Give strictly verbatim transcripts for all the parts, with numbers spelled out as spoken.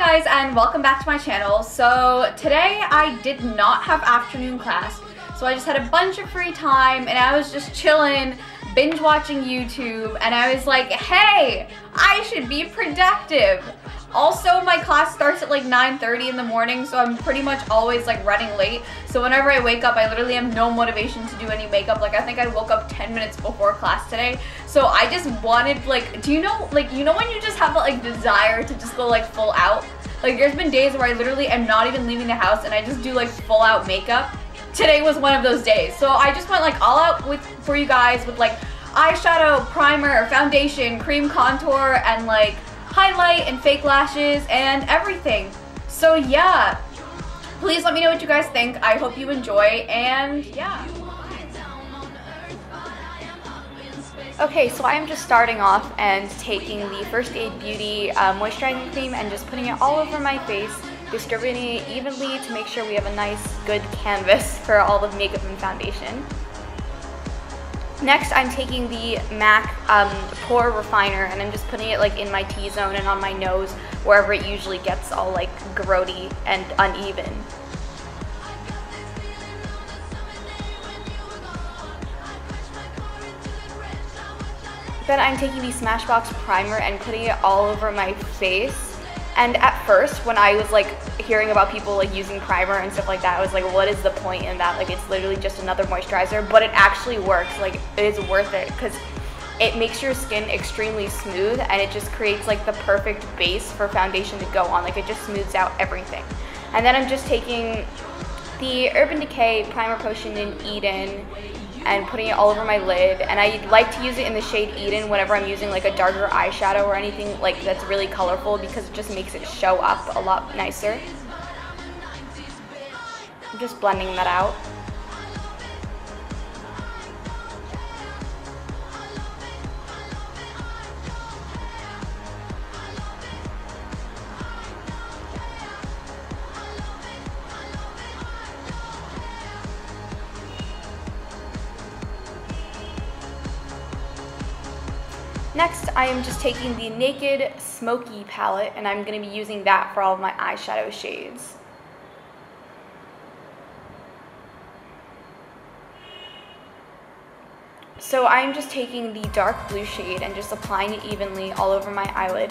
Hi guys, and welcome back to my channel. So today I did not have afternoon class, so I just had a bunch of free time and I was just chilling, binge watching YouTube, and I was like, hey, I should be productive. Also, my class starts at like nine thirty in the morning, so I'm pretty much always like running late. So whenever I wake up, I literally have no motivation to do any makeup. Like I think I woke up ten minutes before class today. So I just wanted like, do you know, like, you know when you just have that like desire to just go like full out? Like there's been days where I literally am not even leaving the house and I just do like full out makeup. Today was one of those days. So I just went like all out with for you guys with like eyeshadow, primer, foundation, cream contour, and like highlight and fake lashes and everything. So yeah, please let me know what you guys think. I hope you enjoy, and yeah. Okay, so I am just starting off and taking the First Aid Beauty uh, moisturizing cream and just putting it all over my face, distributing it evenly to make sure we have a nice, good canvas for all the makeup and foundation. Next, I'm taking the MAC um, Pore Refiner and I'm just putting it like in my T-zone and on my nose, wherever it usually gets all like grody and uneven. Then I'm taking the Smashbox Primer and putting it all over my face. And at first, when I was like hearing about people like using primer and stuff like that, I was like, what is the point in that? Like it's literally just another moisturizer, but it actually works. Like it is worth it because it makes your skin extremely smooth and it just creates like the perfect base for foundation to go on. Like it just smooths out everything. And then I'm just taking the Urban Decay Primer Potion in Eden and putting it all over my lid, and I like to use it in the shade Eden whenever I'm using like a darker eyeshadow or anything like that's really colorful, because it just makes it show up a lot nicer. I'm just blending that out. Next, I am just taking the Naked Smoky palette and I'm going to be using that for all of my eyeshadow shades. So I'm just taking the dark blue shade and just applying it evenly all over my eyelid.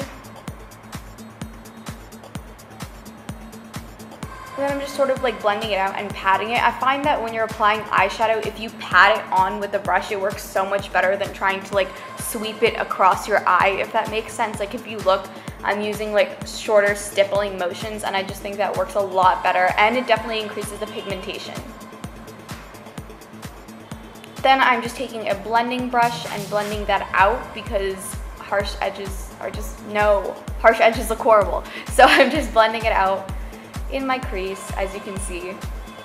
And then I'm just sort of like blending it out and patting it. I find that when you're applying eyeshadow, if you pat it on with the brush, it works so much better than trying to like sweep it across your eye, if that makes sense. Like if you look, I'm using like shorter stippling motions and I just think that works a lot better, and it definitely increases the pigmentation. Then I'm just taking a blending brush and blending that out because harsh edges are just, no, harsh edges look horrible. So I'm just blending it out in my crease, as you can see.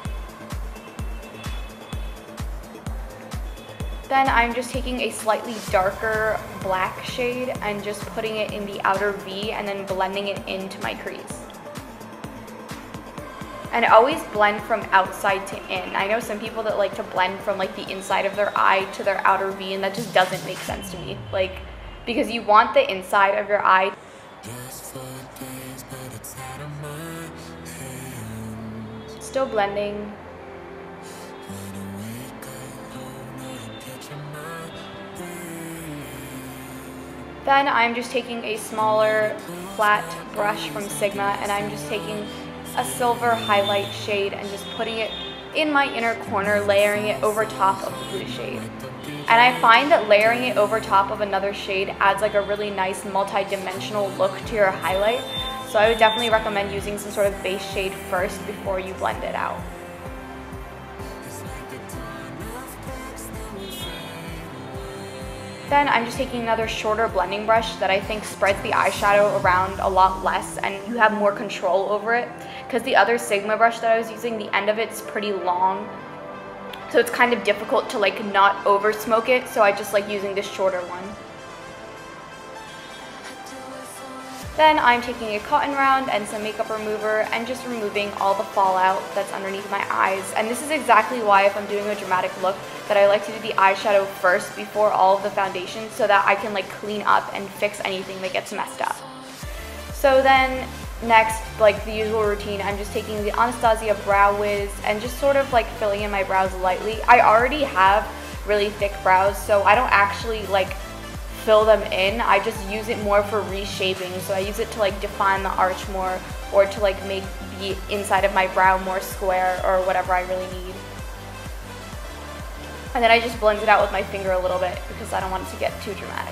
Then I'm just taking a slightly darker black shade and just putting it in the outer V and then blending it into my crease. And always blend from outside to in. I know some people that like to blend from like the inside of their eye to their outer V, and that just doesn't make sense to me. Like, because you want the inside of your eye. Still blending. Then I'm just taking a smaller flat brush from Sigma and I'm just taking a silver highlight shade and just putting it in my inner corner, layering it over top of the blue shade. And I find that layering it over top of another shade adds like a really nice multi-dimensional look to your highlight. So I would definitely recommend using some sort of base shade first before you blend it out. Then I'm just taking another shorter blending brush that I think spreads the eyeshadow around a lot less and you have more control over it. Because the other Sigma brush that I was using, the end of it's pretty long. So it's kind of difficult to like not over smoke it, so I just like using this shorter one. Then I'm taking a cotton round and some makeup remover and just removing all the fallout that's underneath my eyes. And this is exactly why, if I'm doing a dramatic look, that I like to do the eyeshadow first before all of the foundation, so that I can like clean up and fix anything that gets messed up. So then next, like the usual routine, I'm just taking the Anastasia Brow Wiz and just sort of like filling in my brows lightly. I already have really thick brows, so I don't actually like fill them in. I just use it more for reshaping. So I use it to like define the arch more, or to like make the inside of my brow more square, or whatever I really need. And then I just blend it out with my finger a little bit because I don't want it to get too dramatic.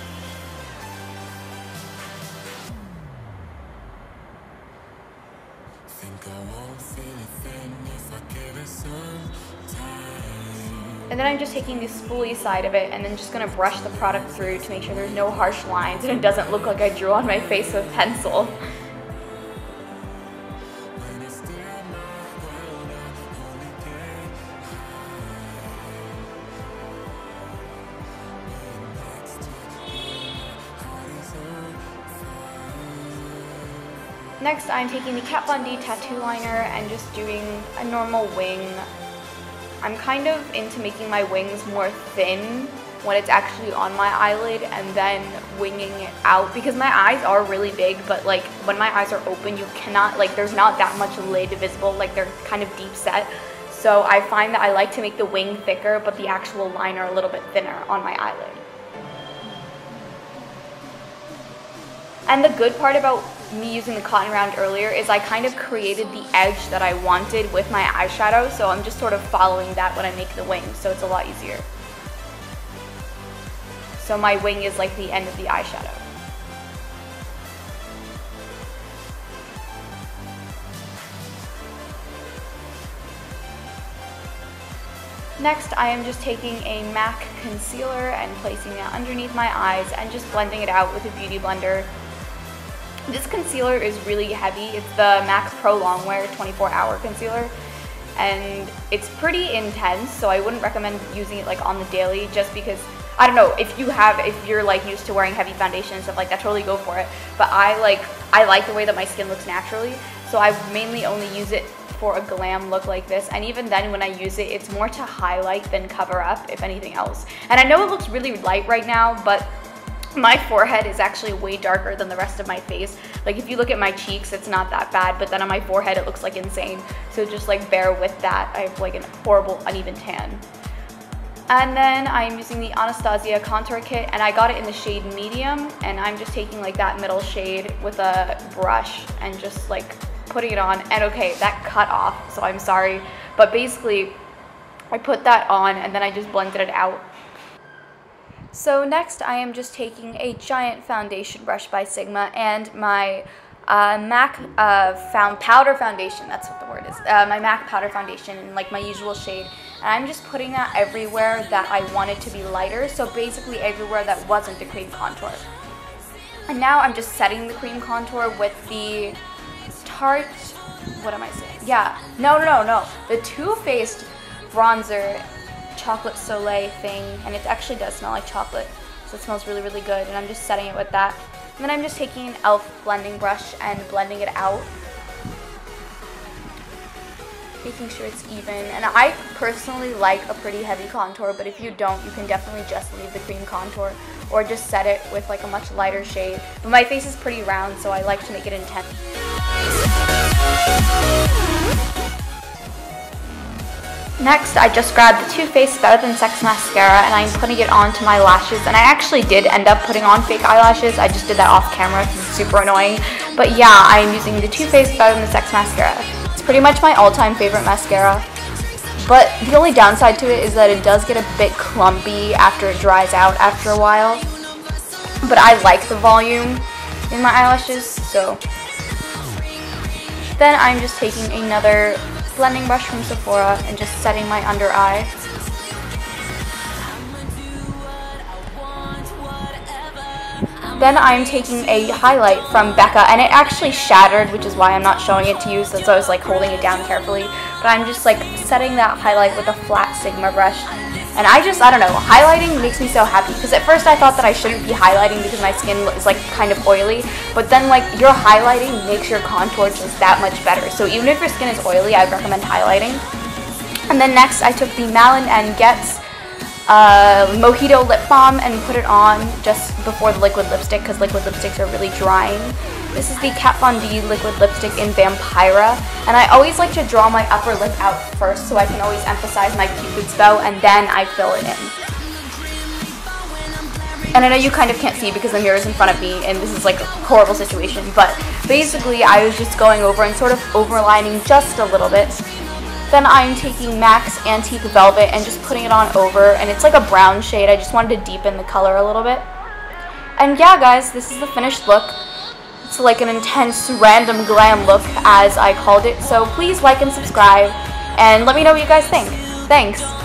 And then I'm just taking the spoolie side of it and then just going to brush the product through to make sure there's no harsh lines and it doesn't look like I drew on my face with pencil. Next, I'm taking the Kat Von D tattoo liner and just doing a normal wing. I'm kind of into making my wings more thin when it's actually on my eyelid and then winging it out, because my eyes are really big, but like when my eyes are open, you cannot, like there's not that much lid visible, like they're kind of deep set. So I find that I like to make the wing thicker, but the actual liner a little bit thinner on my eyelid. And the good part about me using the cotton round earlier is I kind of created the edge that I wanted with my eyeshadow, so I'm just sort of following that when I make the wing, so it's a lot easier. So my wing is like the end of the eyeshadow. Next, I am just taking a MAC concealer and placing it underneath my eyes and just blending it out with a beauty blender. This concealer is really heavy. It's the MAC Pro Longwear twenty-four hour concealer, and it's pretty intense, so I wouldn't recommend using it like on the daily, just because, I don't know, if you have, if you're like used to wearing heavy foundation and stuff like that, totally go for it. But I like, I like the way that my skin looks naturally, so I mainly only use it for a glam look like this, and even then when I use it, it's more to highlight than cover up, if anything else. And I know it looks really light right now, but my forehead is actually way darker than the rest of my face. Like if you look at my cheeks, it's not that bad, but then on my forehead it looks like insane. So just like bear with that. I have like a horrible uneven tan. And then I'm using the Anastasia contour kit, and I got it in the shade medium, and I'm just taking like that middle shade with a brush and just like putting it on. And okay, that cut off, so I'm sorry, but basically I put that on and then I just blended it out. So next, I am just taking a giant foundation brush by Sigma and my uh, MAC uh, found powder foundation, that's what the word is, uh, my MAC powder foundation in like my usual shade. And I'm just putting that everywhere that I wanted to be lighter, so basically everywhere that wasn't the cream contour. And now I'm just setting the cream contour with the Tarte, what am I saying? Yeah, no, no, no, no, the Too Faced bronzer chocolate soleil thing, and it actually does smell like chocolate, so it smells really really good, and I'm just setting it with that. And then I'm just taking an e l f blending brush and blending it out, making sure it's even. And I personally like a pretty heavy contour, but if you don't, you can definitely just leave the cream contour or just set it with like a much lighter shade. But my face is pretty round, so I like to make it intense. Next, I just grabbed the Too Faced Better Than Sex mascara and I'm putting it onto my lashes, and I actually did end up putting on fake eyelashes. I just did that off camera because it's super annoying. But yeah, I'm using the Too Faced Better Than Sex mascara. It's pretty much my all-time favorite mascara, but the only downside to it is that it does get a bit clumpy after it dries out after a while. But I like the volume in my eyelashes, so. Then I'm just taking another blending brush from Sephora and just setting my under eye. Then I'm taking a highlight from Becca, and it actually shattered, which is why I'm not showing it to you, since I was like holding it down carefully. But I'm just like setting that highlight with a flat Sigma brush. And I just, I don't know, highlighting makes me so happy, because at first I thought that I shouldn't be highlighting because my skin is like kind of oily, but then like your highlighting makes your contour just that much better. So even if your skin is oily, I'd recommend highlighting. And then next I took the Malin and Getz uh, Mojito lip balm and put it on just before the liquid lipstick, because liquid lipsticks are really drying. This is the Kat Von D liquid lipstick in Vampira, and I always like to draw my upper lip out first so I can always emphasize my Cupid's bow, and then I fill it in. And I know you kind of can't see because the mirror is in front of me and this is like a horrible situation, but basically I was just going over and sort of overlining just a little bit. Then I'm taking MAC's Antique Velvet and just putting it on over, and it's like a brown shade. I just wanted to deepen the color a little bit. And yeah guys, this is the finished look. It's like an intense random glam look as I called it, so please like and subscribe and let me know what you guys think. Thanks!